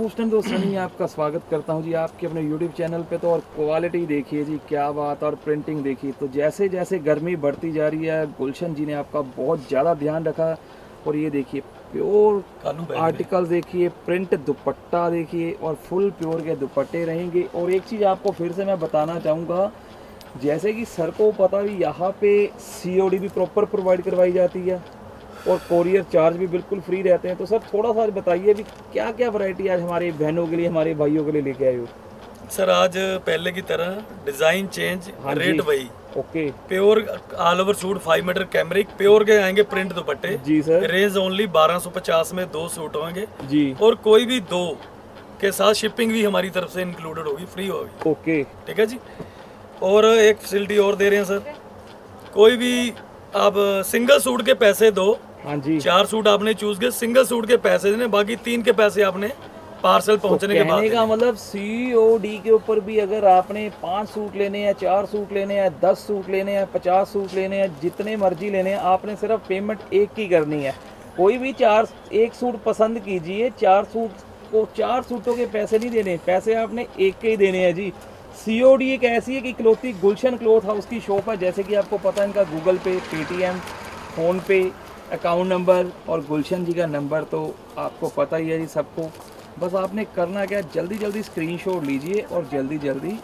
हुस्न तो सनी आपका स्वागत करता हूं जी आपके अपने YouTube चैनल पे। तो और क्वालिटी देखिए जी, क्या बात, और प्रिंटिंग देखिए। तो जैसे जैसे गर्मी बढ़ती जा रही है, गुलशन जी ने आपका बहुत ज़्यादा ध्यान रखा। और ये देखिए प्योर आर्टिकल देखिए, प्रिंट दुपट्टा देखिए, और फुल प्योर के दुपट्टे रहेंगे। और एक चीज़ आपको फिर से मैं बताना चाहूँगा, जैसे कि सर को पता भी, यहाँ पे COD भी प्रॉपर प्रोवाइड करवाई जाती है और कोरियर चार्ज भी बिल्कुल फ्री रहते हैं। तो सर थोड़ा सा बताइए भी क्या क्या वैरायटी आज हमारे बहनों के लिए, हमारे भाइयों के लिए लेके आए हो। सर आज पहले की तरह डिजाइन चेंज, हाँ जी, रेट वही। Okay pure all over suit 5 metre cambric pure के आएंगे प्रिंट दुपट्टे। जी सर, रेंज ओनली 1250 में 2 सूट होंगे जी और कोई भी 2 के साथ शिपिंग भी हमारी तरफ से इंक्लूडेड होगी, फ्री होगी। ओके, ठीक है जी। और एक फैसिलिटी और दे रहे हैं सर, कोई भी आप सिंगल सूट के पैसे दो। हाँ जी। 4 सूट आपने चूज किए, सिंगल सूट के पैसे देने, बाकी 3 के पैसे आपने पार्सल तो पहुंचने के बाद कहने का देने। मतलब COD के ऊपर भी अगर आपने 5 सूट लेने हैं, 4 सूट लेने हैं, 10 सूट लेने हैं, 50 सूट लेने हैं, जितने मर्जी लेने हैं, आपने सिर्फ पेमेंट एक की करनी है। कोई भी एक सूट पसंद कीजिए, 4 सूट को 4 सूटों के पैसे नहीं देने, पैसे आपने एक के ही देने हैं जी। COD एक ऐसी है कि इकलौती गुलशन क्लॉथ हाउस की शॉप है। जैसे कि आपको पता है, इनका Google Pay, Paytm, PhonePe, account number और गुलशन जी का नंबर तो आपको पता ही है जी सबको। बस आपने करना क्या, जल्दी जल्दी स्क्रीनशॉट लीजिए और जल्दी जल्दी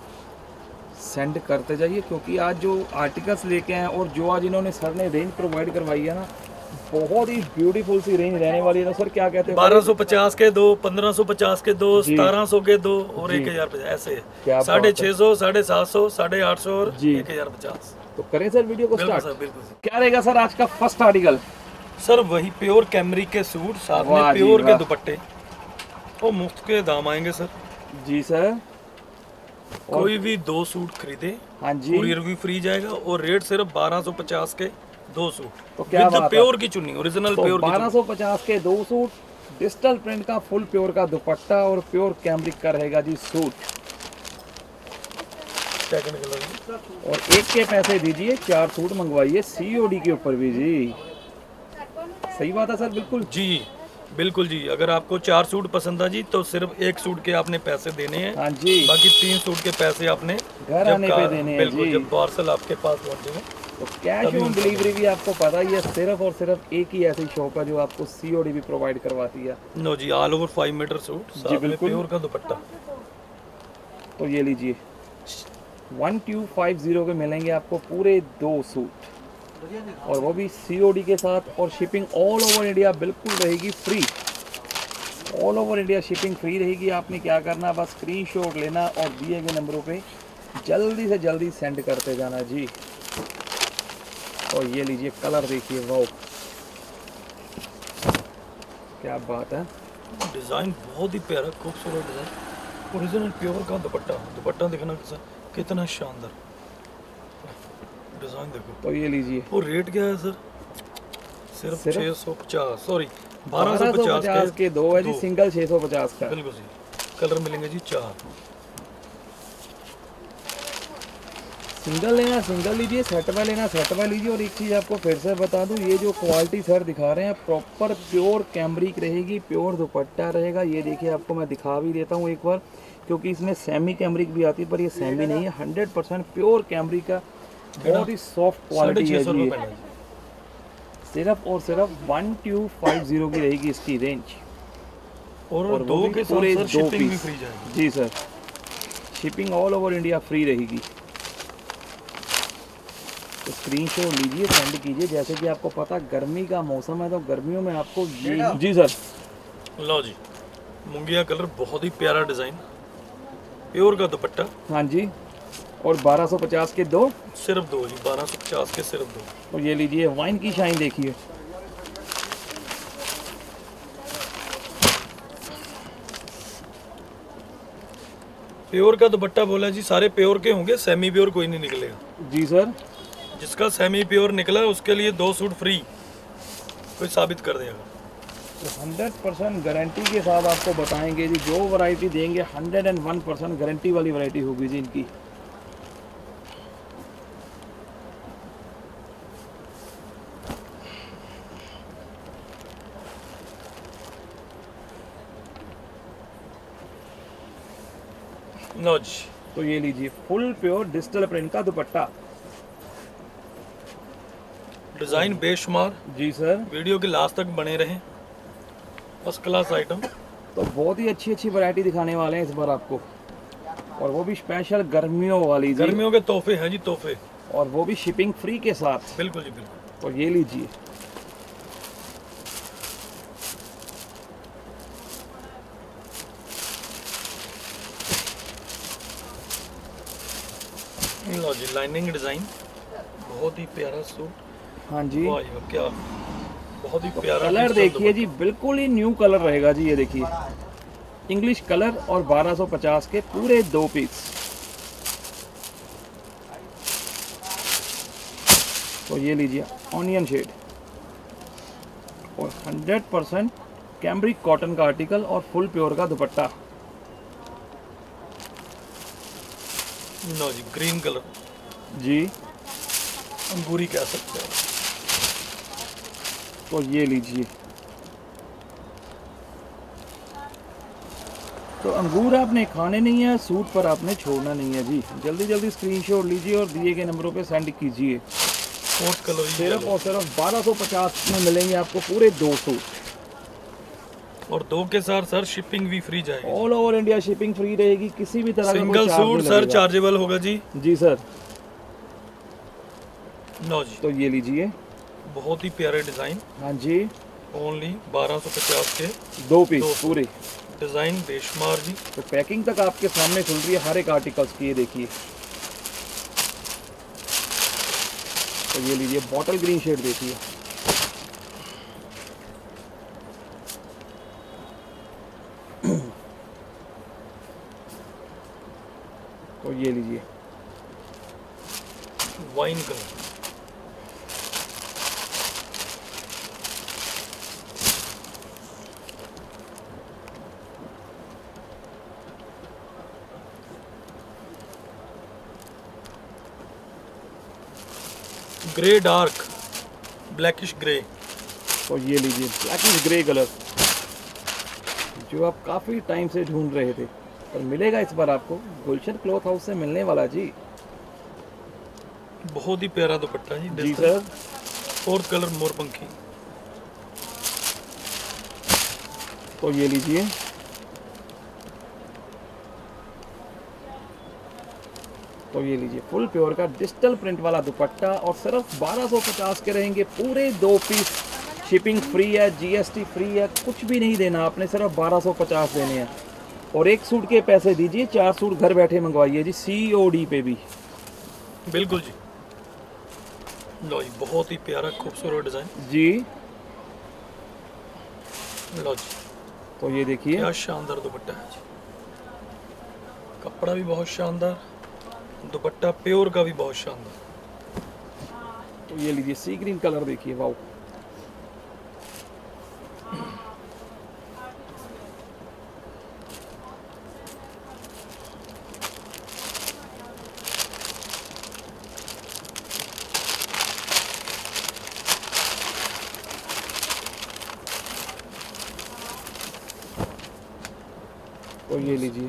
सेंड करते जाइए, क्योंकि आज जो आर्टिकल्स लेके आए और जो आज इन्होंने सर ने रेंज प्रोवाइड करवाई है ना, बहुत ही ब्यूटीफुल सी रेंज रहने वाली है ना सर। क्या कहते हैं, 1250 के दो, 1550 के दो, जी 1700 के दो और जी, 1050 ऐसे क्या बात है 650, 750, 850 और जी। 1050। तो करें सर वीडियो को बिल्कुल स्टार्ट। सर, बिल्कुल सर। क्या रहेगा सर आज का फर्स्ट आर्टिकल। सर वही प्योर कैमरिक के सूट, साथ में वाह जी प्योर के वाह। दुपट्टे और मुफ्त के दाम आएंगे सर। जी सर, और कोई भी 2 सूट खरीदे, हाँ जी, कुरियर भी फ्री जाएगा और रेट सिर्फ 1250 के 2 सूट। तो क्या विद बात है। प्योर की चुन्नी, ओरिजिनल तो प्योर की चुन्नी। 1250 के 2 सूट, डिजिटल प्रिंट का फुल प्योर का दुपट्टा और प्योर कैमरिक का रहेगा जी सूट। Second colour. और एक के पैसे दीजिए, 4 सूट मंगवाइए COD के ऊपर भी जी। सही बात है सर, बिल्कुल जी बिल्कुल जी। अगर आपको 4 सूट पसंद आ जी तो सिर्फ 1 सूट के आपने पैसे देने हैं, हाँ जी, बाकी 3 सूट के पैसे आपने घर आने पे देने हैं बिल्कुल जी। जब पार्सल आपके पास पहुंचेगा। तो कैश ऑन डिलीवरी भी आपको पता ही है, सिर्फ और सिर्फ एक ही ऐसी शॉप है जो आपको COD भी प्रोवाइड करवाती है। नो जी, ऑल ओवर 5 मीटर सूट, साथ में बिल्कुल। प्योर का दुपट्टा। तो ये लीजिए, 1250 के मिलेंगे आपको पूरे 2 सूट, और वो भी COD के साथ। और शिपिंग ऑल ओवर इंडिया बिल्कुल रहेगी free. All over India shipping free रहेगी। आपने क्या करना, बस स्क्रीनशॉट लेना और दिए गए नंबरों पे जल्दी से जल्दी सेंड करते जाना जी। और ये लीजिए, कलर देखिए, वाओ क्या बात है। डिज़ाइन बहुत ही प्यारा, खूबसूरत डिज़ाइन, ओरिजिनल प्योर का दुपट्टा। दुपट्टा देखना कितना शानदार, डिज़ाइन देखो। तो ये लीजिए, और रेट क्या है सर? सिर्फ 650, सॉरी 1250 1250 के 2 है जी, सिंगल 650 का। बिल्कुल जी। कलर मिलेंगे जी 4। सिंगल लेना सिंगल लीजिए, सेट में लेना सेट में लीजिए। और एक चीज़ आपको फिर से बता दूं, ये जो क्वालिटी सर दिखा रहे हैं प्रॉपर प्योर कैमरिक रहेगी, प्योर दुपट्टा रहेगा। ये देखिए, आपको मैं दिखा भी देता हूँ एक बार, क्योंकि इसमें सेमी कैमरिक भी आती है, पर ये सेमी नहीं है, 100% प्योर कैमरिक का बहुत ही सॉफ्ट क्वालिटी है जी। सिर्फ और सिर्फ 1250 की रहेगी इसकी रेंज। और 2 के साथ पूरे सर 2 शिपिंग भी पीस फ्री जाएगी। जी sir, shipping all over India free रहेगी। तो स्क्रीनशॉट लीजिए, सेंड कीजिए। जैसे कि आपको पता, गर्मी का मौसम है, तो गर्मियों में आपको ये जी सर। लो जी, मुंगिया कलर, बहुत ही प्यारा डिज़ाइन, प्योर का दुपट्टा। हाँ जी, और 1250 के 2। सिर्फ 2 जी, 1250 के सिर्फ 2। और ये लीजिए, वाइन की शाइन देखिए। प्योर का दुपट्टा बोला जी, सारे प्योर के होंगे, सेमी प्योर कोई नहीं निकलेगा जी सर। जिसका सेमी प्योर निकला उसके लिए 2 सूट फ्री, कोई साबित कर देगा। तो 100% गारंटी के साथ आपको बताएंगे जी, जो वैरायटी देंगे 101% गारंटी वाली वैरायटी होगी जी इनकी। लो जी, तो ये लीजिए फुल प्योर डिजिटल प्रिंट का दुपट्टा। डिज़ाइन बेशुमार, जी सर। वीडियो के लास्ट तक बने रहें। First class item. तो बहुत ही अच्छी अच्छी वैरायटी दिखाने वाले हैं इस बार आपको, और वो भी स्पेशल गर्मियों वाली जी, गर्मियों के तोहफे हैं जी, तोहफे। और वो भी शिपिंग फ्री के साथ। बिल्कुल जी बिल्कुल। तो ये लीजिए, लो जी, लाइनिंग डिज़ाइन, बहुत ही प्यारा सूट। हाँ जी। वाह जी वाह, क्या बहुत ही प्यारा कलर डिजिटल देखिए जी, बिल्कुल ही न्यू कलर रहेगा जी। ये देखिए इंग्लिश कलर, और 1250 के पूरे 2 पीस। तो ये लीजिए ऑनियन शेड, और 100% कैम्ब्रिक कॉटन का आर्टिकल, और फुल प्योर का दुपट्टा। दुपट्टा। लो जी, ग्रीन कलर, जी। अंगूरी कह सकते हैं। तो ये लीजिए, तो अंगूर आपने खाने नहीं है, सूट पर आपने छोड़ना नहीं है जी। जल्दी जल्दी स्क्रीनशॉट लीजिए और दिए गए नंबरों पे सेंड कीजिए। फोर्थ कलर ही सिर्फ yellow। और सिर्फ 1250 में मिलेंगे आपको पूरे 2 सूट। और 2 के साथ सर शिपिंग भी फ्री जाएगी। All over India shipping free रहेगी, किसी भी तरह का कोई सिंगल चार्ज सूट नहीं सर लगेगा। चार्जेबल होगा जी। जी सर। लो जी, तो ये लीजिए, बहुत ही प्यारे डिज़ाइन, हाँ जी, ओनली 1250 के 2 पीस 2 पूरे। डिज़ाइन बेशुमार जी। तो पैकिंग तक आपके सामने खुल रही है हर एक आर्टिकल्स की। ये देखिए, तो ये लीजिए बॉटल ग्रीन शेड देखिए, तो ये लीजिए wine colour, grey dark, blackish grey. तो ये लीजिए ब्लैकिश ग्रे कलर, जो आप काफ़ी टाइम से ढूंढ रहे थे, और मिलेगा इस बार आपको गुलशन क्लॉथ हाउस से मिलने वाला जी। बहुत ही प्यारा दुपट्टा जी। जी सर। फोर्थ कलर मोरपंखी। तो ये लीजिए, तो ये लीजिए फुल प्योर का डिजिटल प्रिंट वाला दुपट्टा, और सिर्फ 1250 के रहेंगे पूरे 2 पीस। शिपिंग फ्री है, जीएसटी फ्री है, कुछ भी नहीं देना आपने, सिर्फ 1250 देने हैं। और एक सूट के पैसे दीजिए, 4 सूट घर बैठे मंगवाइए जी, COD पे भी। बिल्कुल जी। लो जी, बहुत ही प्यारा खूबसूरत डिज़ाइन जी। लो जी, तो ये देखिए, क्या शानदार दुपट्टा है जी। कपड़ा भी बहुत शानदार, दुपट्टा प्योर का भी बहुत शानदार। तो ये लीजिए सी ग्रीन कलर देखिए, वाओ। तो ये लीजिए,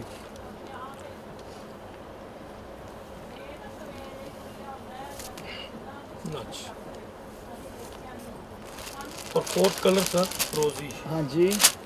लो जी। और फोर्थ कलर सर रोजी। हाँ जी।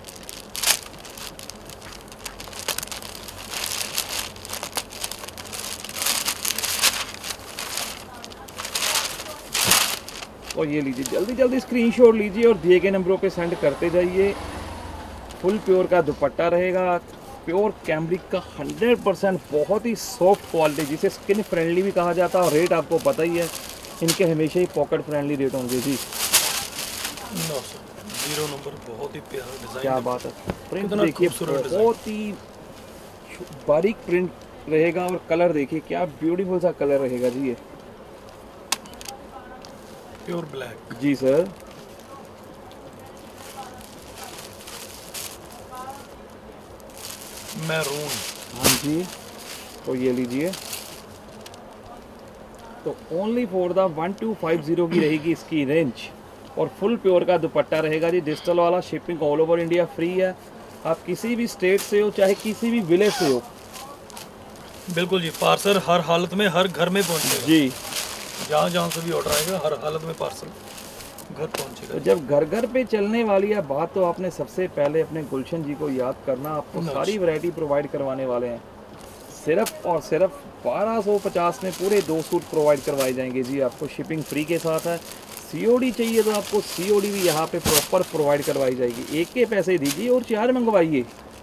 और ये लीजिए, जल्दी जल्दी स्क्रीनशॉट लीजिए और दिए गए नंबरों पे सेंड करते जाइए। फुल प्योर का दुपट्टा रहेगा, प्योर कैम्ब्रिक का 100%, बहुत ही सॉफ्ट क्वालिटी, जिसे स्किन फ्रेंडली भी कहा जाता है। और रेट आपको पता ही है, इनके हमेशा ही पॉकेट फ्रेंडली रेट होंगे जी। नो सर, 0 नंबर, बहुत ही प्यारा डिज़ाइन। क्या बात है, प्रिंट कितना देखिए, खूबसूरत डिज़ाइन। बहुत ही बारीक प्रिंट रहेगा, और कलर देखिए क्या ब्यूटीफुल सा कलर रहेगा जी ये। Pure black. जी सर। मैरून। हाँ जी। तो ये लीजिए, तो ओनली फॉर द 1250 की रहेगी इसकी रेंज, और फुल प्योर का दुपट्टा रहेगा जी, डिजिटल वाला। Shipping all over India free है, आप किसी भी स्टेट से हो, चाहे किसी भी विलेज से हो, बिल्कुल जी, पार्सल हर हालत में हर घर में पहुंचेगा जी। जहाँ जहाँ से भी ऑर्डर आएगा हर हालत में पार्सल घर तो पहुंचेगा। जब घर घर पे चलने वाली है बात, तो आपने सबसे पहले अपने गुलशन जी को याद करना, आपको सारी वैरायटी प्रोवाइड करवाने वाले हैं। सिर्फ और सिर्फ 1250 में पूरे 2 सूट प्रोवाइड करवाए जाएंगे जी आपको, शिपिंग फ्री के साथ है। सीओडी चाहिए तो आपको सीओडी भी यहाँ पे प्रॉपर प्रोवाइड करवाई जाएगी। एक के पैसे दीजिए और 4 मंगवाइए।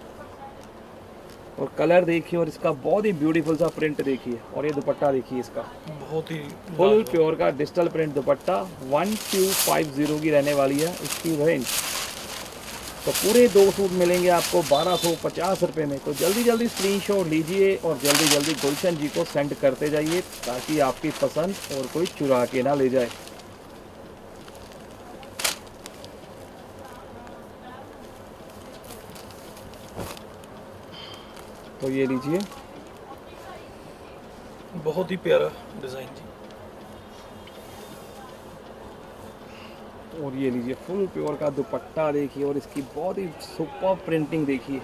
और कलर देखिए, और इसका बहुत ही ब्यूटीफुल सा प्रिंट देखिए, और ये दुपट्टा देखिए इसका, बहुत ही फुल प्योर का डिजिटल प्रिंट दुपट्टा 1250 की रहने वाली है इसकी रेंज। तो पूरे 2 सूट मिलेंगे आपको 1250 रुपये में। तो जल्दी जल्दी स्क्रीनशॉट लीजिए और जल्दी जल्दी गुलशन जी को सेंड करते जाइए, ताकि आपकी पसंद और कोई चुरा के ना ले जाए। तो ये लीजिए, बहुत ही प्यारा डिज़ाइन जी। और ये लीजिए फुल प्योर का दुपट्टा देखिए, और इसकी बहुत ही सुपर प्रिंटिंग देखिए।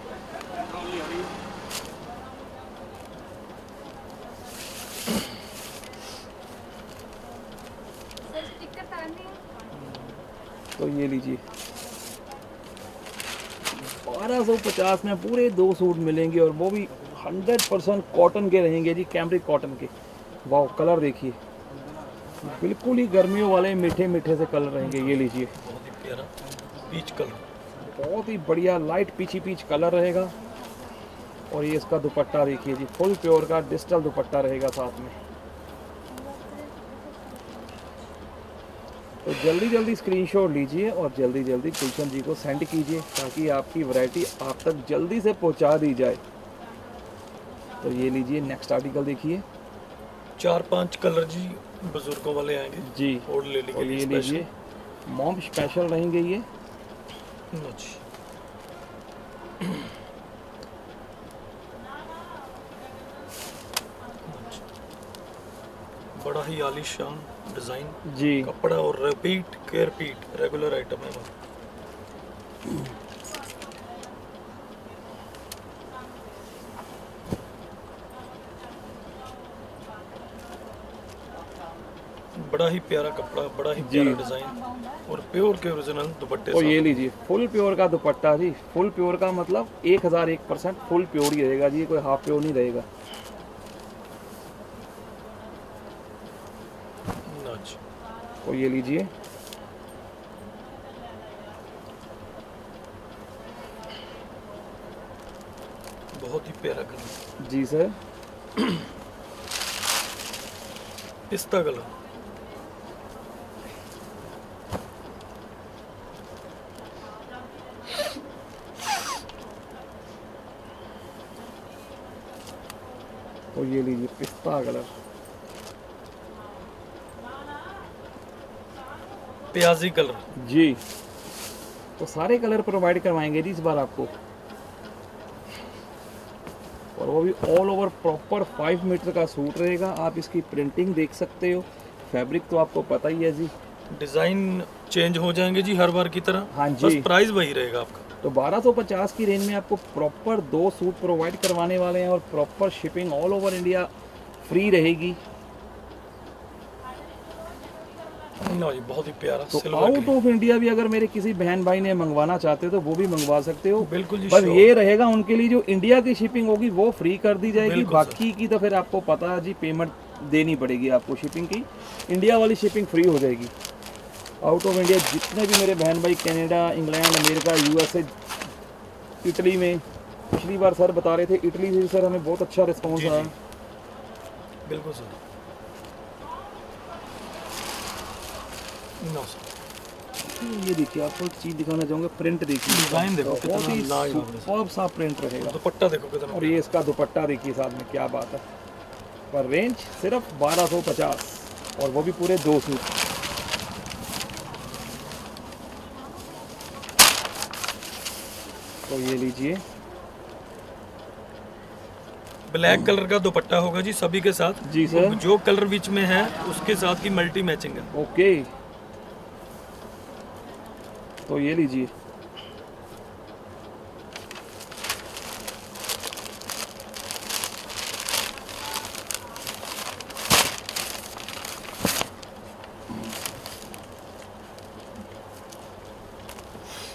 तो ये लीजिए 1250 में पूरे 2 सूट मिलेंगे, और वो भी 100% कॉटन के रहेंगे जी, कैमरिक कॉटन के। वाह, कलर देखिए, बिल्कुल ही गर्मियों वाले मीठे मीठे से कलर रहेंगे। ये लीजिए, बहुत ही प्यारा पीच कलर, बहुत ही बढ़िया लाइट पीची पीच कलर रहेगा। और ये इसका दुपट्टा देखिए जी, फुल प्योर का डिजिटल दुपट्टा रहेगा साथ में। तो जल्दी जल्दी स्क्रीनशॉट लीजिए और जल्दी जल्दी गुलशन जी को सेंड कीजिए, ताकि आपकी वैरायटी आप तक जल्दी से पहुंचा दी जाए। तो ये लीजिए, नेक्स्ट आर्टिकल देखिए 4-5 कलर जी बुजुर्गों वाले आएंगे जी। और लेडी और के लिए ये स्पेशल। लीजिए, मॉम स्पेशल रहेंगे ये। जी, बड़ा ही आलीशान डिज़ाइन जी। कपड़ा, और रिपीट के रिपीट रेगुलर आइटम है वो। बड़ा ही प्यारा कपड़ा, बड़ा ही प्यारा डिज़ाइन, और प्योर के ओरिजिनल दुपट्टे और साथ। ये लीजिए फुल प्योर का दुपट्टा जी, फुल प्योर का मतलब 1001% फुल प्योर ही रहेगा जी, कोई हाफ प्योर नहीं रहेगा। जी, और ये लीजिए, बहुत ही प्यारा कलर, जी सर। पिस्ता कलर, और ये लीजिए पिस्ता कलर, प्याजी कलर। जी। तो सारे कलर प्रोवाइड करवाएंगे जी इस बार आपको, और वो भी ऑल ओवर प्रॉपर 5 मीटर का सूट रहेगा। आप इसकी प्रिंटिंग देख सकते हो, फैब्रिक तो आपको पता ही है जी। डिज़ाइन चेंज हो जाएंगे जी हर बार की तरह। हाँ बस जी। प्राइस वही रहेगा आपका। तो 1250 की रेंज में आपको प्रॉपर 2 सूट प्रोवाइड करवाने वाले हैं, और proper shipping all over India free रहेगी। ना जी, बहुत ही प्यारा तो silver out grey. Off India भी अगर मेरे किसी बहन भाई ने मंगवाना चाहते हो तो वो भी मंगवा सकते हो। बिल्कुल जी, पर sure। ये रहेगा उनके लिए, जो इंडिया की शिपिंग होगी वो फ्री कर दी जाएगी। बिल्कुल बाकी की तो फिर आपको पता है जी, पेमेंट देनी पड़ेगी आपको शिपिंग की। इंडिया वाली शिपिंग फ्री हो जाएगी। आउट ऑफ इंडिया जितने भी मेरे बहन भाई Canada, England, America, USA, Italy में, पिछली बार सर बता रहे थे इटली से सर हमें बहुत अच्छा रिस्पॉन्स जी, आया। जी। बिल्कुल सर। No sir. ये देखिए, आपको एक चीज़ दिखाना चाहूँगा, प्रिंट देखिए, डिज़ाइन देखो बहुत कितना ही लाजवाब है। सुपर्ब सा प्रिंट रहेगा। दुपट्टा देखो कितना और ये इसका दुपट्टा देखिए साथ में, क्या बात है। पर रेंज सिर्फ 1250, और वो भी पूरे 2 सूट। तो ये लीजिए, ब्लैक कलर का दुपट्टा होगा जी सभी के साथ। जी सर। जो कलर बीच में है उसके साथ की मल्टी मैचिंग है। ओके। तो ये लीजिए,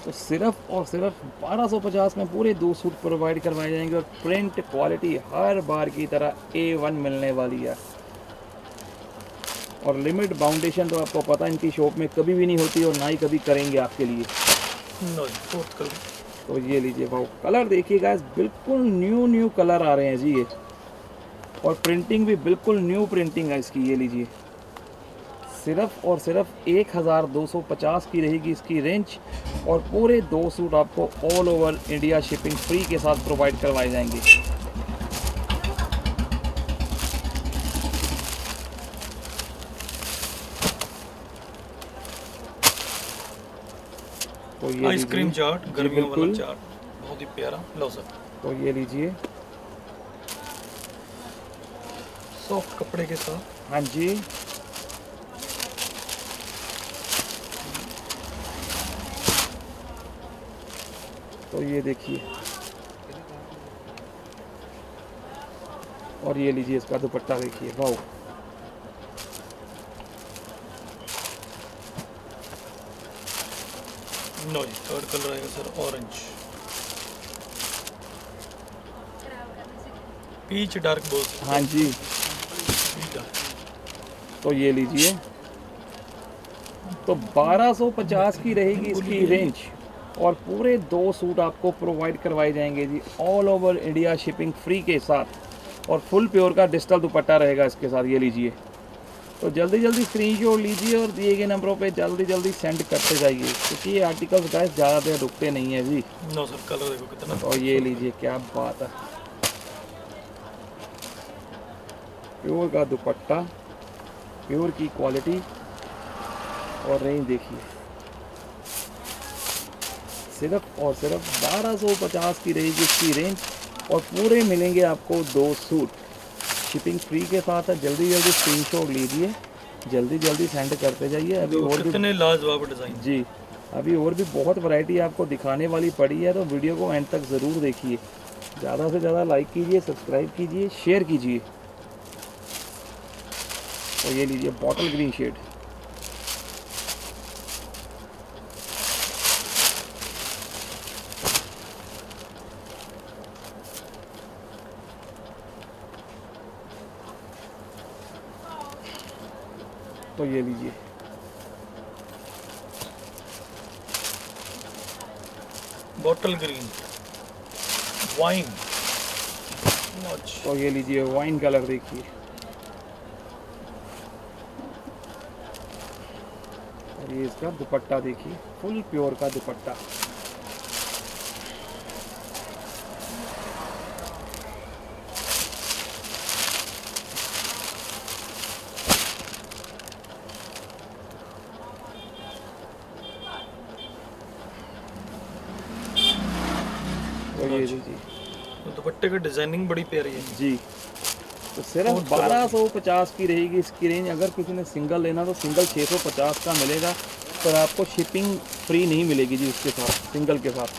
तो सिर्फ और सिर्फ 1250 में पूरे 2 सूट प्रोवाइड करवाए जाएंगे और प्रिंट क्वालिटी हर बार की तरह A1 मिलने वाली है। और लिमिट बाउंडेशन तो आपको पता इनकी शॉप में कभी भी नहीं होती और ना ही कभी करेंगे आपके लिए। लो जी, फोर्थ कलर। तो ये लीजिए भाव, कलर देखिए गाइस, बिल्कुल न्यू कलर आ रहे हैं जी ये, और प्रिंटिंग भी बिल्कुल न्यू प्रिंटिंग है इसकी। ये लीजिए, सिर्फ और सिर्फ 1250 की रहेगी इसकी रेंज और पूरे 2 सूट आपको all over India shipping free के साथ प्रोवाइड करवाए जाएंगे। तो ये आइसक्रीम लीजिए, चाट, गर्मियों वाला चाट, बहुत ही प्यारा। लो सर, तो ये लीजिए, सॉफ्ट कपड़े के साथ। हाँ जी, तो ये देखिए, और ये लीजिए इसका दुपट्टा देखिए, वाओ। नो जी, थर्ड कलर आएगा सर ऑरेंज, पीच डार्क बोल। हाँ जी, तो ये लीजिए, तो 1250 की रहेगी इसकी रेंज और पूरे 2 सूट आपको प्रोवाइड करवाए जाएंगे जी, all over India shipping free के साथ, और फुल प्योर का डिजिटल दुपट्टा रहेगा इसके साथ। ये लीजिए, तो जल्दी जल्दी स्क्रीनशॉट लीजिए और दिए गए नंबरों पे जल्दी जल्दी सेंड करते जाइए, क्योंकि ये आर्टिकल्स गाइस ज़्यादा देर रुकते नहीं है जी। नो सर, कलर देखो कितना। और ये लीजिए, क्या बात है, प्योर का दुपट्टा, प्योर की क्वालिटी, और रेंज देखिए, सिर्फ और सिर्फ 1250 की रहेगी इसकी रेंज और पूरे मिलेंगे आपको 2 सूट, शिपिंग फ्री के साथ है। जल्दी जल्दी स्क्रीनशॉट लीजिए, जल्दी जल्दी सेंड करते जाइए। अभी और भी कितने लाजवाब डिजाइन जी, अभी और भी बहुत वैरायटी आपको दिखाने वाली पड़ी है, तो वीडियो को एंड तक ज़रूर देखिए। ज़्यादा से ज़्यादा लाइक कीजिए, सब्सक्राइब कीजिए, शेयर कीजिए। तो ये लीजिए, बॉटल ग्रीन शेड, तो ये लीजिए, बॉटल ग्रीन वाइन। तो ये लीजिए, वाइन कलर देखिए, और ये इसका दुपट्टा देखिए, फुल प्योर का दुपट्टा। तो ये लीजिए, तो दुपट्टे की डिजाइनिंग बड़ी प्यारी है जी, तो सिर्फ 1250 की रहेगी इसकी रेंज। अगर किसी ने सिंगल लेना तो सिंगल 650 का मिलेगा, पर आपको शिपिंग फ्री नहीं मिलेगी जी उसके साथ, सिंगल के साथ।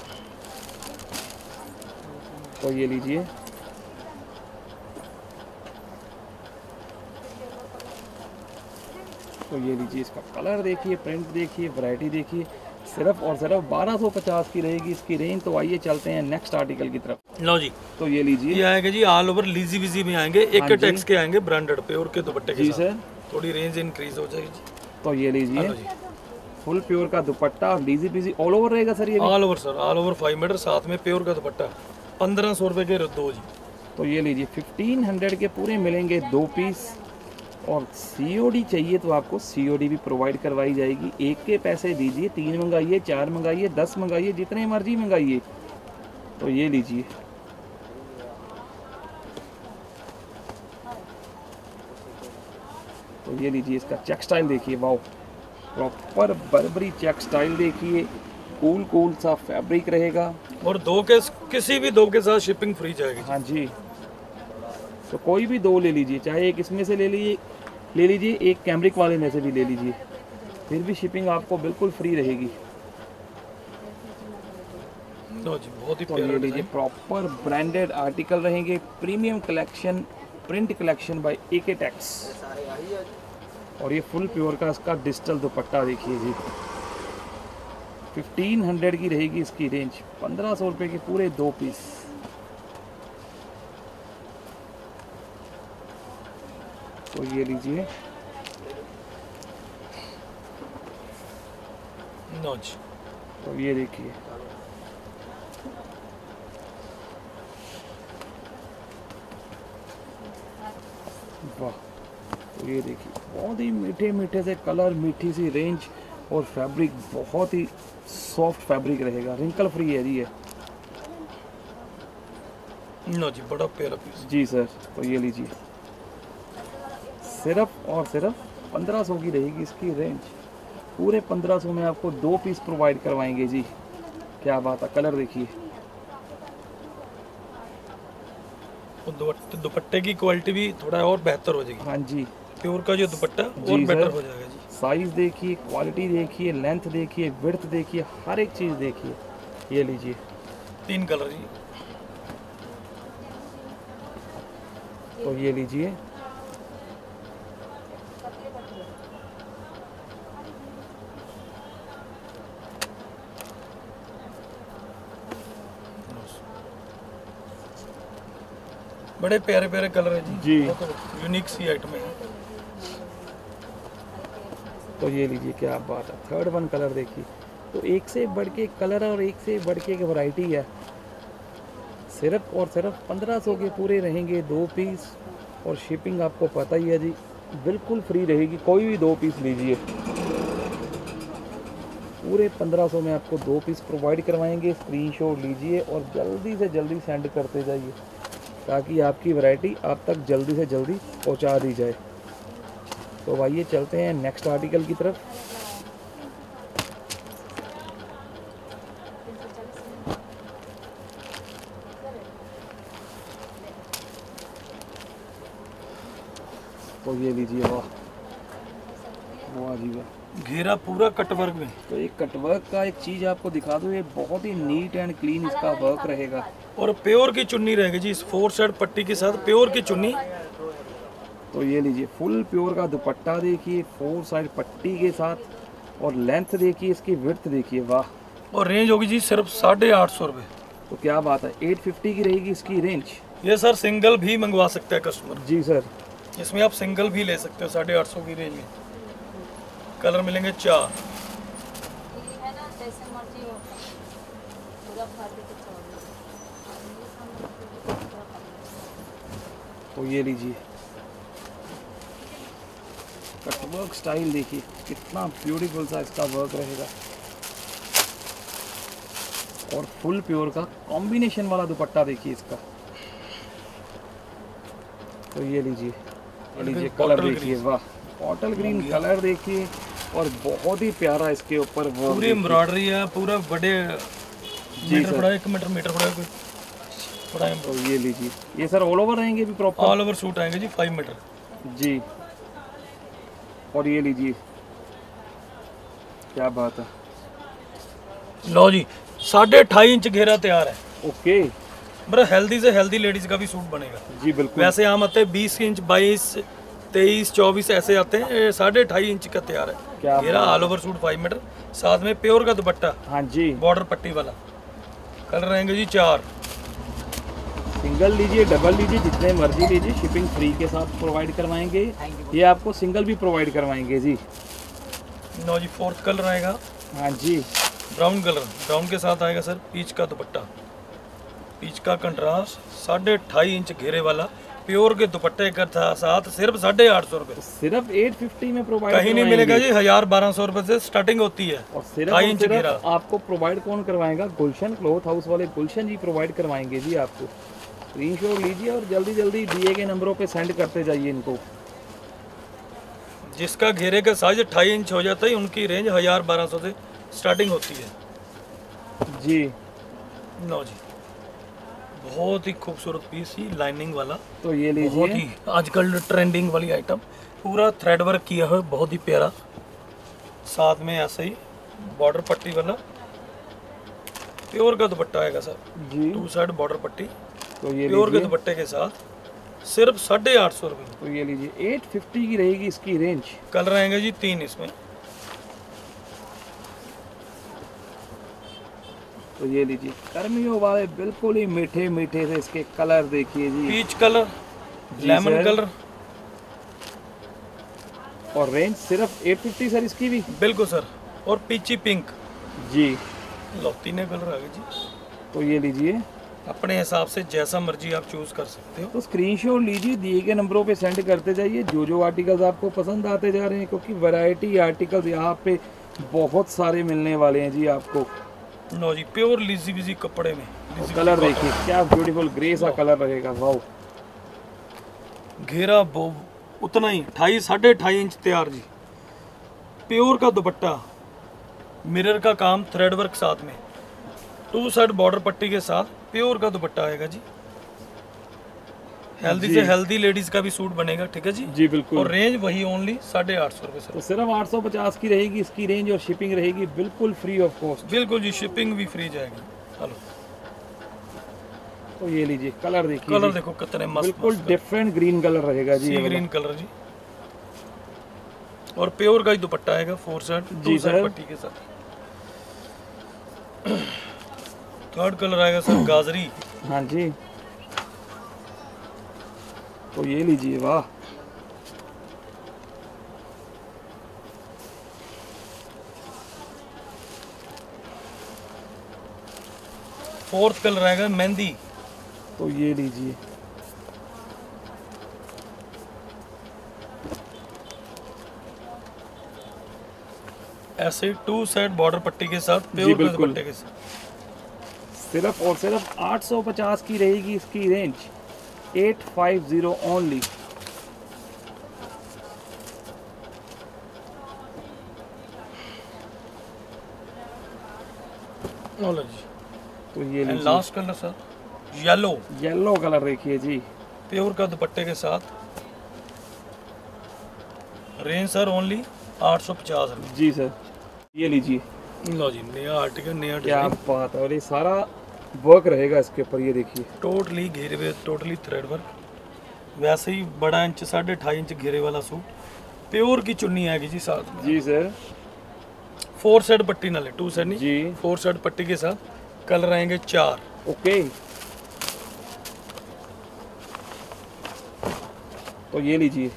तो ये लीजिए, तो ये लीजिए, इसका कलर देखिए, प्रिंट देखिए, वैरायटी देखिए, सिर्फ और सिर्फ 1250 की रहेगी इसकी रेंज। तो आइए चलते हैं नेक्स्ट आर्टिकल की तरफ। लो जी, तो ये लीजिए, ये आएगा जी ऑल ओवर लीजी विजी में आएंगे, एक टैक्स के आएंगे, ब्रांडेड प्योर के दुपट्टे के जी साथ। सर, थोड़ी रेंज इंक्रीज हो जाएगी जी। तो ये लीजिए, लो जी, फुल प्योर का दुपट्टा, और लीजी पीजी ऑल ओवर रहेगा सर ये भी? All over sir, all over 5 metre, साथ में प्योर का दुपट्टा, 1500 रुपए के 2 जी। तो ये लीजिए, 1500 के पूरे मिलेंगे 2 पीस, और सीओडी चाहिए तो आपको सीओडी भी प्रोवाइड करवाई जाएगी। एक के पैसे दीजिए, 3 मंगाइए, 4 मंगाइए, 10 मंगाइए, जितने मर्जी मंगाइए। तो ये लीजिए, तो ये लीजिए, इसका चेक स्टाइल देखिए, wow, proper Burberry check style देखिए, कूल कूल सा फैब्रिक रहेगा। और 2 के किसी भी 2 के साथ शिपिंग फ्री जाएगी। हाँ जी, तो कोई भी 2 ले लीजिए, चाहे एक इसमें से ले लीजिए, एक कैमरिक वाले में से भी ले लीजिए, फिर भी शिपिंग आपको बिल्कुल फ्री रहेगी। लो जी, बहुत ही तो प्यारा ये लीजिए, डिजाइन। प्रॉपर ब्रांडेड आर्टिकल रहेंगे, premium collection, print collection by AK tex, और ये फुल प्योर का इसका डिजिटल दुपट्टा देखिए जी, 1500 की रहेगी इसकी रेंज, 1500 रुपये के पूरे 2 पीस। तो ये लीजिए, नो जी। तो ये देखिए, वाह। तो ये देखिए, बहुत ही मीठे मीठे से कलर, मीठी सी रेंज, और फैब्रिक बहुत ही सॉफ्ट फैब्रिक रहेगा, रिंकल फ्री है जी ये। नो जी, बड़ा प्यारा पीस। जी सर। तो ये लीजिए, सिर्फ और सिर्फ 1500 की रहेगी इसकी रेंज। पूरे 1500 में आपको 2 पीस प्रोवाइड करवाएंगे जी। क्या बात है, कलर देखिए। दुपट्टे की क्वालिटी भी थोड़ा और बेहतर हो जाएगी। हाँ जी, प्योर का जो दुपट्टा और जी बेटर सर। हो जाएगा जी। साइज देखिए, क्वालिटी देखिए, लेंथ देखिए, विड्थ देखिए, हर एक चीज़ देखिए। ये लीजिए, 3 कलर जी। तो ये लीजिए, बड़े प्यारे प्यारे कलर है जी। जी। बहुत यूनिक सी आइटम है। तो ये लीजिए, क्या बात है, थर्ड वन कलर देखिए। तो एक से बढ़ के कलर और एक से बढ़ के एक वैरायटी है। सिर्फ और सिर्फ 1500 के पूरे रहेंगे 2 पीस, और शिपिंग आपको पता ही है जी, बिल्कुल फ्री रहेगी। कोई भी 2 पीस लीजिए, पूरे 1500 में आपको 2 पीस प्रोवाइड करवाएंगे। स्क्रीनशॉट लीजिए और जल्दी से जल्दी सेंड करते जाइए, ताकि आपकी वैरायटी आप तक जल्दी से जल्दी पहुंचा दी जाए। तो आइए चलते हैं नेक्स्ट आर्टिकल की तरफ। तो ये लीजिए, वाह वाह जी वाह। घेरा पूरा कटवर्क में। तो ये कटवर्क का एक चीज़ आपको दिखा दूँ, ये बहुत ही नीट एंड क्लीन इसका वर्क रहेगा। और प्योर की चुन्नी रहेगी जी, इस 4 साइड पट्टी के साथ प्योर की चुन्नी। तो ये लीजिए, फुल प्योर का दुपट्टा देखिए, 4 साइड पट्टी के साथ, और लेंथ देखिए, इसकी विड्थ देखिए, वाह। और रेंज होगी जी सिर्फ 850 रुपये। तो क्या बात है, 850 की रहेगी इसकी रेंज। ये सर सिंगल भी मंगवा सकते हैं कस्टमर। जी सर। इसमें आप सिंगल भी ले सकते हो 850 की रेंज में। कलर मिलेंगे 4। तो ये लीजिए, कटवर्क स्टाइल देखिए, कितना ब्यूटीफुल सा इसका वर्क रहेगा, और फुल प्योर का कॉम्बिनेशन वाला दुपट्टा देखिए इसका। तो ये लीजिए, कलर देखिए, वाह, बॉटल ग्रीन कलर देखिए, और बहुत ही प्यारा इसके ऊपर वर्क। पूरी एम्ब्रॉयडरी है, पूरा बड़े जी मीटर सर। बड़ा, 1 मीटर बड़ा कोई बड़ा। तो ये लीजिए, ये सर ऑल ओवर रहेंगे भी प्रॉपर। ऑल ओवर सूट आएंगे जी 5 मीटर। जी। और ये लीजिए, क्या बात है, लो जी 2.5 इंच घेरा तैयार है। ओके बड़ा हेल्दी से हेल्दी लेडीज का भी सूट बनेगा। जी बिल्कुल। वैसे आम आते हैं 20 इंच, 22, 23, 24 ऐसे आते हैं। ये 2.5 इंच का तैयार क्या है घेरा, ऑल ओवर सूट 5 मीटर, साथ में प्योर का दुपट्टा, हाँ जी। बॉर्डर पट्टी वाला। कलर रहेंगे जी 4। सिंगल लीजिए, डबल लीजिए, जितने मर्जी लीजिए, शिपिंग फ्री के साथ प्रोवाइड करवाएंगे। ये आपको सिंगल भी प्रोवाइड करवाएंगे जी। नो जी, 4th कलर आएगा हाँ जी। Brown colour. ब्राउन के साथ आएगा सर पीच का दुपट्टा, पीच का कंट्रास्ट, 2.5 इंच घेरे वाला, प्योर के दुपट्टे का साथ सिर्फ 850 रुपये। सिर्फ 850 में प्रोवाइड कहीं नहीं मिलेगा जी। 1000-1200 रुपये से स्टार्टिंग होती है। और सिर्फ 2.5 इंच घेरा। आपको प्रोवाइड कौन करवाएगा? गुलशन क्लॉथ हाउस वाले गुलशन जी प्रोवाइड करवाएंगे जी आपको। स्क्रीनशॉट लीजिए और जल्दी जल्दी दिए गए नंबरों पे सेंड करते जाइए इनको। जिसका घेरे का साइज 2.5 इंच हो जाता है, उनकी रेंज 1000-1200 से स्टार्टिंग होती है जी। लो जी, बहुत ही खूबसूरत पीस ही लाइनिंग वाला। तो ये बहुत लीजिए, ही आजकल ट्रेंडिंग वाली आइटम, पूरा थ्रेड वर्क किया है, बहुत ही प्यारा। साथ में ऐसे ही बॉर्डर पट्टी वाला प्योर का दुपट्टा आएगा सर, जी। 2 साइड बॉर्डर पट्टी तो ये प्योर के लीजिए, दुपट्टे के साथ सिर्फ 850 रुपये। तो ये लीजिए, 850 की रहेगी इसकी रेंज। कलर आएंगे जी 3 इसमें। तो ये लीजिए गर्मियों वाले बिल्कुल ही मीठे मीठे से इसके कलर देखिए जी। पीच कलर, जी लेमन सर। कलर। और रेंज सिर्फ 850 सर इसकी भी। बिल्कुल सर। और पीची पिंक जी। लो तीनों कलर आ गए जी। तो ये लीजिए, अपने हिसाब से जैसा मर्जी आप चूज कर सकते हो। तो स्क्रीनशॉट लीजिए, दिए गए नंबरों पे सेंड करते जाइए जो जो आर्टिकल्स आपको पसंद आते जा रहे हैं, क्योंकि वैरायटी आर्टिकल्स यहाँ पे बहुत सारे मिलने वाले हैं जी आपको। नो जी, प्योर लिजी बिजी कपड़े में। लिजी कलर बिजी देखिए क्या ब्यूटीफुल ग्रे सा कलर रहेगा, वाओ। कॉटन। घेरा उतना ही 28 28.5 इंच तैयार जी। प्योर का दुपट्टा, मिरर का काम, थ्रेड वर्क साथ में, 2 साइड बॉर्डर पट्टी के साथ प्योर का दुपट्टा आएगा जी। हेल्दी से हेल्दी लेडीज का भी सूट बनेगा, ठीक है जी। जी बिल्कुल। और रेंज वही ओनली 850 रुपये तो सर। सिर्फ 850 की रहेगी इसकी रेंज, और शिपिंग रहेगी बिल्कुल फ्री ऑफ कॉस्ट। बिल्कुल जी, शिपिंग भी फ्री जाएगी। हेलो, तो ये लीजिए कलर देखिए कलर जी, देखो कितने मस्त बिल्कुल डिफरेंट ग्रीन कलर रहेगा जी। सी ये वाला। ग्रीन कलर जी। और प्योर का ही दुपट्टा आएगा, 4 साइड, जी 2 साइड सर। पट्टी के साथ। थर्ड कलर आएगा सर गाजरी। हाँ जी, तो ये लीजिए, वाह। फोर्थ कलर आएगा मेहंदी। तो ये लीजिए, ऐसे 2 साइड बॉर्डर पट्टी के साथ, जी प्योर के बिल्कुल। दुपट्टे के साथ। सिर्फ और सिर्फ 850 की रहेगी इसकी रेंज, 850 ओनली। लो जी। तो ये एंड लीजिए, last colour sir yellow, yellow colour देखिए जी। प्योर का दुपट्टे के साथ। रेंज सर ओनली 850 रुपये। जी सर, ये लीजिए, लो जी, नया आर्टिकल, नया क्या डिजाइन, बात है। और ये सारा वर्क रहेगा इसके ऊपर, ये देखिए। टोटली घेरे हुए, टोटली थ्रेड वर्क। वैसे ही बड़ा इंच 2.5 इंच घेरे वाला सूट, प्योर की चुन्नी आएगी जी साथ में। जी सर। 4 साइड पट्टी ना ले, 2 साइड नहीं, जी 4 साइड पट्टी के साथ। कलर आएंगे 4। ओके, तो ये लीजिए,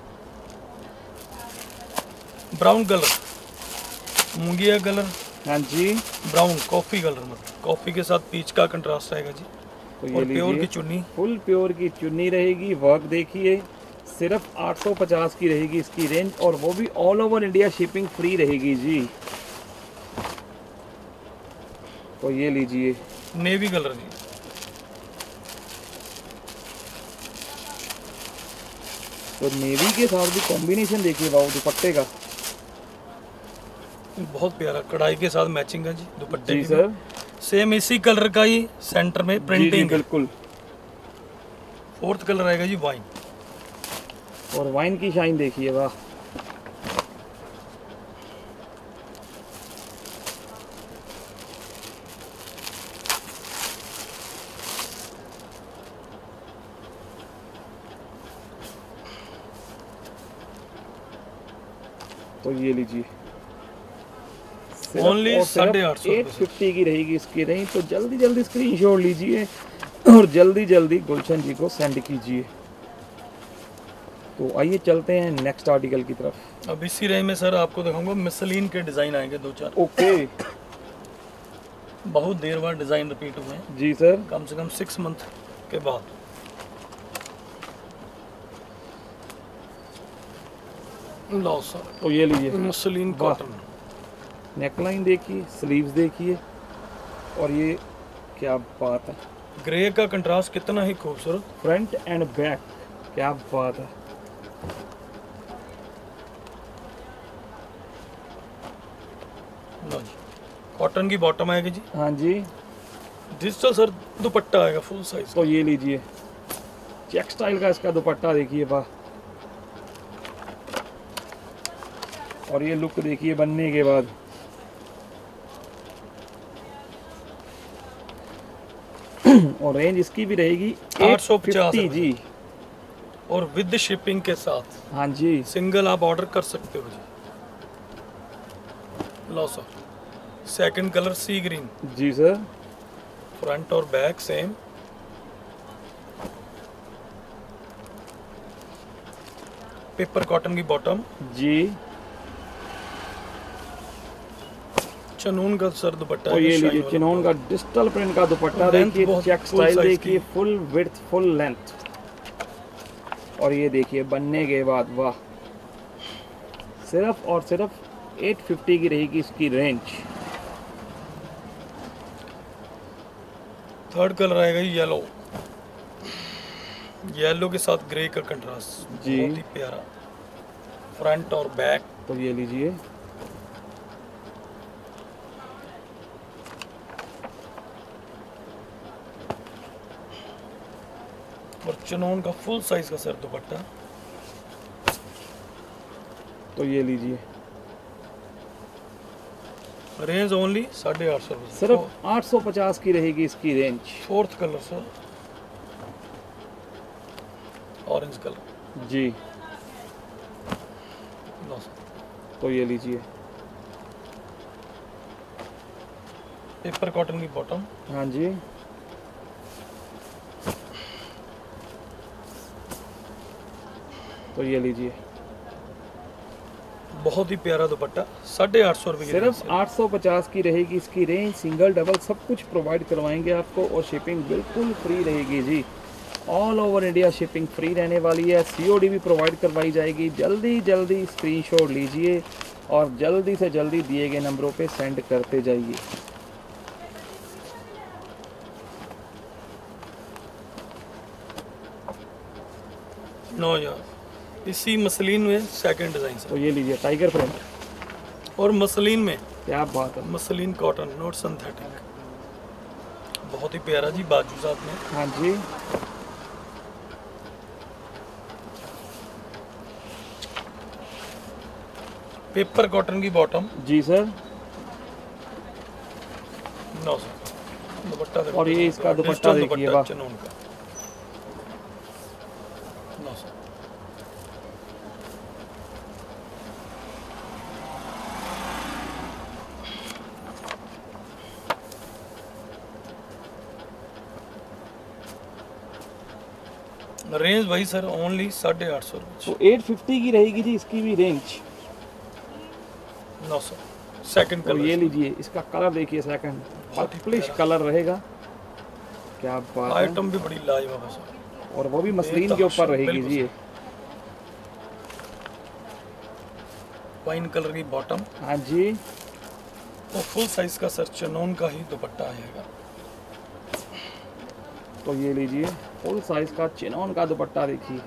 ब्राउन कलर, मूंगिया कलर, हाँ जी। ब्राउन कॉफी कलर, मतलब कॉफी के साथ पीच का कंट्रास्ट आएगा जी। तो ये और प्योर की लीजिए, चुन्नी। फुल प्योर की चुन्नी रहेगी, वर्क देखिए। सिर्फ 850 की रहेगी इसकी रेंज, और वो भी all over India shipping free रहेगी जी। तो ये लीजिए, नेवी कलर जी। तो नेवी के साथ भी कॉम्बिनेशन देखिए, वाओ, दुपट्टे का। बहुत प्यारा कढ़ाई के साथ मैचिंग है जी दुपट्टे जी की। सर। सेम इसी कलर का ही सेंटर में जी जी प्रिंटिंग है। बिल्कुल। फोर्थ कलर आएगा जी वाइन। और वाइन की शाइन देखिए, वाह। तो ये लीजिए, Only 850 850 की रहेगी इसकी रेंज। तो जल्दी जल्दी स्क्रीनशॉट लीजिए और जल्दी जल्दी गुलशन जी को सेंड कीजिए। तो आइए चलते हैं नेक्स्ट आर्टिकल की तरफ। अब इसी रेंज में सर आपको दिखाऊंगा मिसलीन के डिजाइन आएंगे 2-4। ओके बहुत देर बाद डिजाइन रिपीट हुए हैं, जी सर। कम से कम 6 मंथ के बाद। लो सर, तो ये लीजिए, मसलिन वाह। कॉटन। नेकलाइन देखिए, स्लीव्स देखिए, और ये क्या बात है, ग्रे का कंट्रास्ट कितना ही खूबसूरत। फ्रंट एंड बैक, क्या बात है। लो जी, कॉटन की बॉटम आएगी जी। हाँ जी। डिजिटल सर दुपट्टा आएगा फुल साइज। तो ये लीजिए, चेक स्टाइल का इसका दुपट्टा देखिए, वाह। और ये लुक देखिए बनने के बाद। और रेंज इसकी भी रहेगी 850 जी। और विद शिपिंग के साथ। हाँ जी। सिंगल आप ऑर्डर कर सकते हो जी। लो sir, second colour sea green, जी सर। फ्रंट और बैक सेम। पेपर कॉटन की बॉटम, जी। चनून का सर दुपट्टा तो है, ये shine लीजिए वाला। चिनोन का डिजिटल प्रिंट का दुपट्टा Length देखिए, बहुत चेक full स्टाइल size देखिए, की। Full width full length. और ये देखिए बनने के बाद वाह, सिर्फ और सिर्फ 850 की रहेगी इसकी रेंज। थर्ड कलर आएगा येलो, येलो के साथ ग्रे का कंट्रास्ट, जी। बहुत ही प्यारा। फ्रंट और बैक, तो ये लीजिए, और चनोन का फुल साइज का सर दुपट्टा। तो ये लीजिए, रेंज ओनली 850 रुपये। सिर्फ 850 की रहेगी इसकी range. Fourth colour sir, orange colour, जी। लो सर। तो ये लीजिए, पेपर कॉटन की बॉटम, हाँ जी। तो ये लीजिए, बहुत ही प्यारा दुपट्टा, 850 रुपये की रेंज सिर्फ से। 850 की रहेगी इसकी रेंज। सिंगल डबल सब कुछ प्रोवाइड करवाएंगे आपको, और शिपिंग बिल्कुल फ्री रहेगी जी। All over India shipping free रहने वाली है। सीओडी भी प्रोवाइड करवाई जाएगी। जल्दी जल्दी स्क्रीनशॉट लीजिए और जल्दी से जल्दी दिए गए नंबरों पे सेंड करते जाइए। नो यार, इसी मसलिन में सेकंड डिजाइन तो सर, ये लीजिए टाइगर प्रिंट, और मसलिन में क्या बात है। मसलिन कॉटन, नॉट सिंथेटिक, बहुत ही प्यारा जी। बाजू साथ में, हाँ जी। पेपर कॉटन की बॉटम, जी सर। No sir. दुपट्टा देखो, और ये इसका दुपट्टा डिजिटल देखिए, दुपट्टा वाह। चनोन का। No sir. रेंज वही सर, ओनली 850 रुपये। तो 850 की रहेगी जी इसकी भी रेंज। No sir. सेकंड तो कलर, ये लीजिए, इसका कलर देखिए, सेकंड बहुत ही पर्पलिश प्यारा। कलर रहेगा। क्या बात है। आइटम भी बड़ी लाजवाब है सर। और वो भी मसलिन के ऊपर रहेगी बिल्कुल जी ये। वाइन कलर की बॉटम, हाँ जी। और फुल साइज का सर चनोन का ही दुपट्टा आएगा। तो ये लीजिए, फुल साइज का चिनॉन का दुपट्टा देखिए,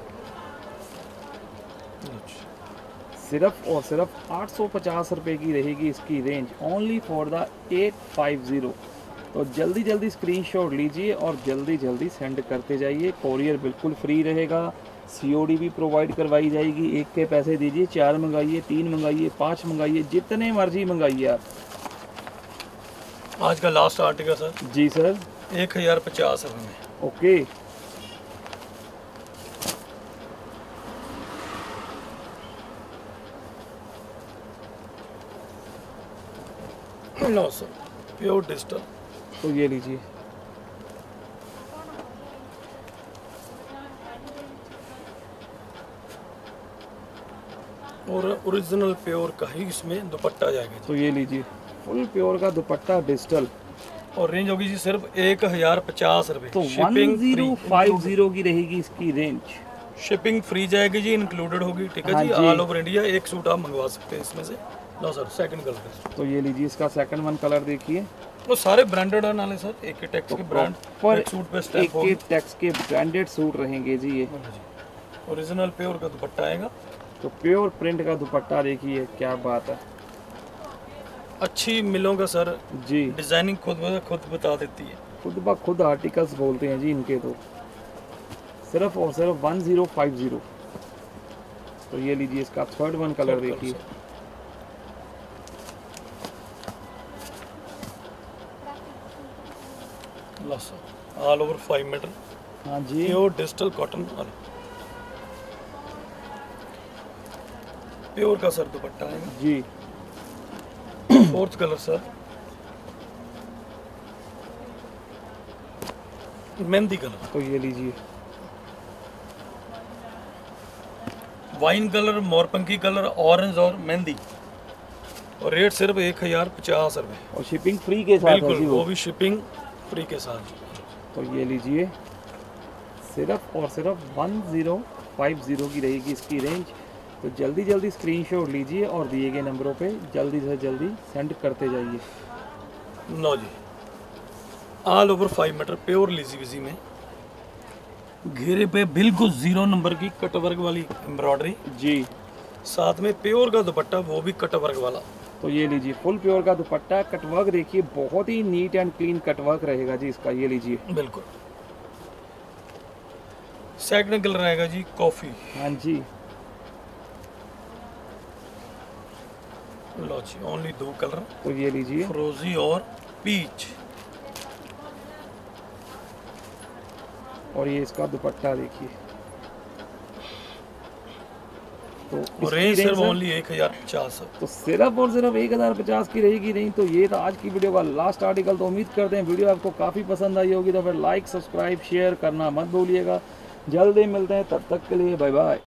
सिर्फ और सिर्फ 850 रुपये की रहेगी इसकी रेंज। Only for the 850। तो जल्दी जल्दी स्क्रीनशॉट लीजिए और जल्दी जल्दी सेंड करते जाइए। कोरियर बिल्कुल फ्री रहेगा। सीओडी भी प्रोवाइड करवाई जाएगी। एक के पैसे दीजिए, 4 मंगाइए, 3 मंगाइए, 5 मंगाइए, जितने मर्जी मंगाइए आप। आज का लास्ट आर्टिकल सर, जी सर। 1050 रुपये में। Okay. No sir, pure digital. तो ये लीजिए, और ओरिजिनल प्योर का ही इसमें दुपट्टा जाएगा जी। तो ये लीजिए, फुल प्योर का दुपट्टा डिजिटल। और रेंज होगी जी सिर्फ 1050 रुपये। तो 1050 की रहेगी इसकी रेंज। शिपिंग फ्री जाएगी जी, इंक्लूडेड होगी। ठीक है हाँ जी, जी। ऑल ओवर इंडिया एक सूट आप मंगवा सकते हैं इसमें से। No sir, second colour. तो ये लीजिए, इसका सेकंड वन कलर देखिए। वो सारे ब्रांडेड है नाले सर, एक ही टैक्स के ब्रांड पर एक सूट पे स्टैम्प एक होगी। एक टैक्स के ब्रांडेड सूट रहेंगे जी ये। ओरिजिनल प्योर का दुपट्टा आएगा। तो प्योर प्रिंट का दुपट्टा देखिए, क्या बात है। अच्छी मिलों का सर जी, डिजाइनिंग खुद बता देती है। खुद ब खुद आर्टिकल्स बोलते हैं जी इनके। तो सिर्फ और सिर्फ 1050। तो ये लीजिए, इसका थर्ड वन कलर देखिए। ऑल ओवर 5 मीटर, हाँ जी। प्योर डिजिटल कॉटन, प्योर का सर दुपट्टा आएगा। जी। फोर्थ कलर सर, मेहंदी कलर, तो ये लीजिए, वाइन कलर, मोरपंखी कलर, ऑरेंज और मेहंदी। और रेट सिर्फ 1050 रुपये। और शिपिंग फ्री के साथ है बिल्कुल, जी वो भी शिपिंग फ्री के साथ। तो ये लीजिए, सिर्फ और सिर्फ 1050 की रहेगी इसकी रेंज। तो जल्दी जल्दी स्क्रीनशॉट लीजिए और दिए गए नंबरों पे जल्दी से जल्दी सेंड करते जाइए। नो जी, all over 5 metre pure lizzy bizzy में, घेरे पे बिल्कुल 0 नंबर की कट वर्क वाली एम्ब्रॉयडरी जी। साथ में प्योर का दुपट्टा, वो भी कट वर्क वाला। तो ये लीजिए, फुल प्योर का दुपट्टा, कटवर्क देखिए बहुत ही नीट एंड क्लीन कटवर्क रहेगा जी इसका। ये लीजिए, बिल्कुल। सेकंड कलर आएगा जी कॉफी। हाँ जी, लो जी, ओनली 2 कलर, तो ये लीजिए, फ्रोजी और पीच। और ये इसका दुपट्टा देखिए। तो और इसकी रेंज सिर्फ सर, ओनली 1050। तो सिर्फ और सिर्फ 1050 की रहेगी नहीं। तो ये था आज की वीडियो का लास्ट आर्टिकल। तो उम्मीद करते हैं वीडियो आपको काफ़ी पसंद आई होगी। तो फिर लाइक, सब्सक्राइब, शेयर करना मत भूलिएगा। जल्दी मिलते हैं, तब तक के लिए बाय बाय।